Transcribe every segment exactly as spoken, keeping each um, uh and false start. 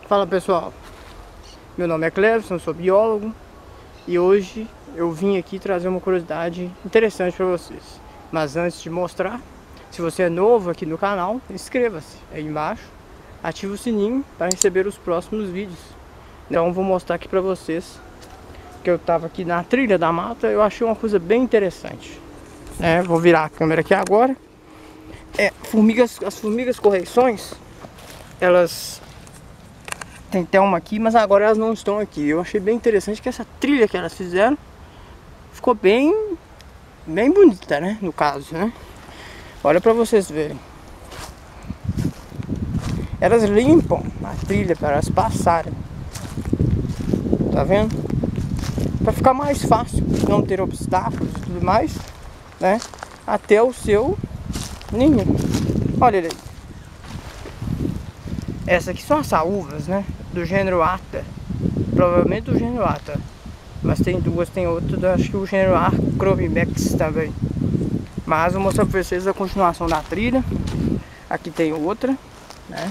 Fala pessoal, meu nome é Cleverson, sou biólogo e hoje eu vim aqui trazer uma curiosidade interessante para vocês. Mas antes de mostrar, se você é novo aqui no canal, inscreva-se aí embaixo, ative o sininho para receber os próximos vídeos. Então vou mostrar aqui para vocês que eu estava aqui na trilha da mata, eu achei uma coisa bem interessante. É, vou virar a câmera aqui agora. É, formigas, as formigas correições, elas tem até uma aqui, mas agora elas não estão aqui. Eu achei bem interessante que essa trilha que elas fizeram ficou bem bem bonita, né, no caso, né? Olha pra vocês verem. Elas limpam a trilha para elas passarem. Tá vendo? Para ficar mais fácil, não ter obstáculos e tudo mais, né? Até o seu ninho. Olha ele aí. Essa aqui são as saúvas, né? Do gênero Atta. Provavelmente do gênero Atta. Mas tem duas, tem outra, acho que o gênero Acromimex também. Mas vou mostrar pra vocês a continuação da trilha. Aqui tem outra, né?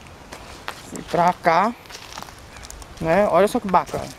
E pra cá, né? Olha só que bacana.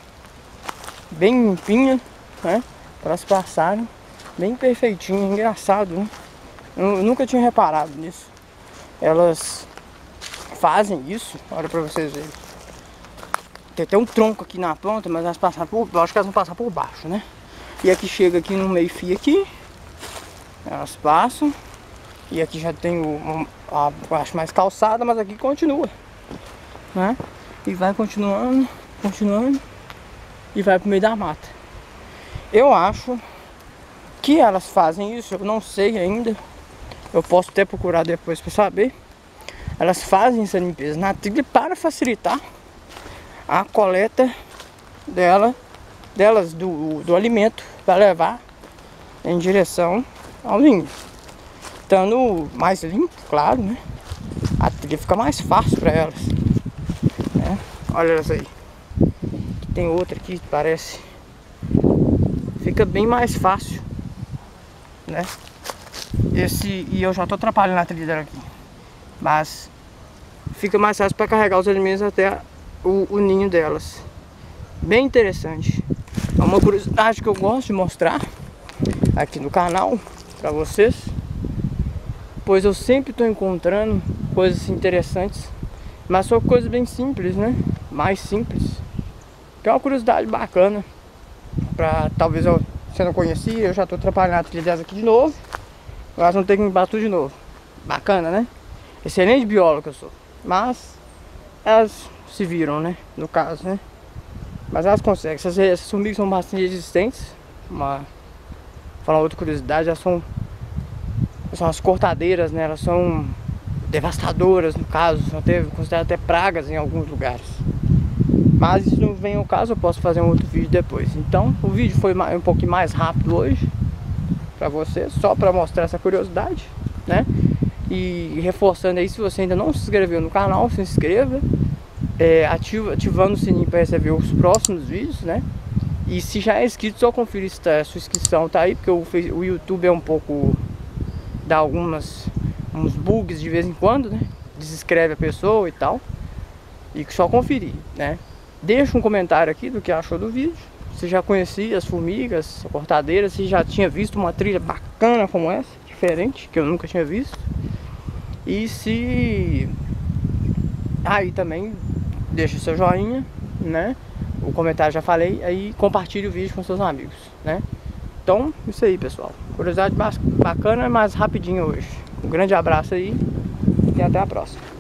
Bem limpinha, né? Pra elas passarem. Bem perfeitinho, engraçado, né? Eu nunca tinha reparado nisso. Elas fazem isso, olha pra vocês verem. Tem até um tronco aqui na ponta, mas elas passam por baixo, acho que elas vão passar por baixo, né? E aqui chega aqui no meio fio aqui, elas passam. E aqui já tem o, a parte mais calçada, mas aqui continua, né? E vai continuando, continuando, e vai pro meio da mata. Eu acho que elas fazem isso, eu não sei ainda. Eu posso até procurar depois pra saber. Elas fazem essa limpeza na trilha para facilitar a coleta dela, delas do, do alimento para levar em direção ao ninho. Estando mais limpo, claro, né? A trilha fica mais fácil para elas, né? Olha elas aí. Tem outra aqui que parece. Fica bem mais fácil, né? Esse, e eu já estou atrapalhando a trilha dela aqui. Mas fica mais fácil para carregar os alimentos até o, o ninho delas. Bem interessante. É uma curiosidade que eu gosto de mostrar aqui no canal para vocês, pois eu sempre estou encontrando coisas interessantes, mas são coisas bem simples, né? Mais simples. Que é uma curiosidade bacana. Pra, talvez eu, você não conhecia, eu já estou atrapalhando a trilha delas aqui de novo. Elas vão ter que limpar tudo de novo. Bacana, né? Excelente biólogo que eu sou. Mas elas se viram, né? No caso, né? Mas elas conseguem. Essas, essas formigas são bastante resistentes. Uma, vou falar outra curiosidade, elas são, são as cortadeiras, né? Elas são devastadoras, no caso. São até, consideradas até pragas em alguns lugares. Mas isso não vem ao caso, eu posso fazer um outro vídeo depois. Então o vídeo foi um pouquinho mais rápido hoje para vocês, só para mostrar essa curiosidade, né? E reforçando aí, se você ainda não se inscreveu no canal, se inscreva, é, ativa, ativando o sininho para receber os próximos vídeos, né? E se já é inscrito, só conferir se tá, a sua inscrição tá aí, porque o, o YouTube é um pouco, dá algumas uns bugs de vez em quando, né? Desinscreve a pessoa e tal. E só conferir, né? Deixa um comentário aqui do que achou do vídeo. Se já conhecia as formigas, a cortadeira, se já tinha visto uma trilha bacana como essa, diferente, que eu nunca tinha visto. E se... aí também deixa o seu joinha, né? O comentário já falei, aí compartilhe o vídeo com seus amigos, né? Então, isso aí, pessoal. Curiosidade bacana, mas rapidinho hoje. Um grande abraço aí e até a próxima.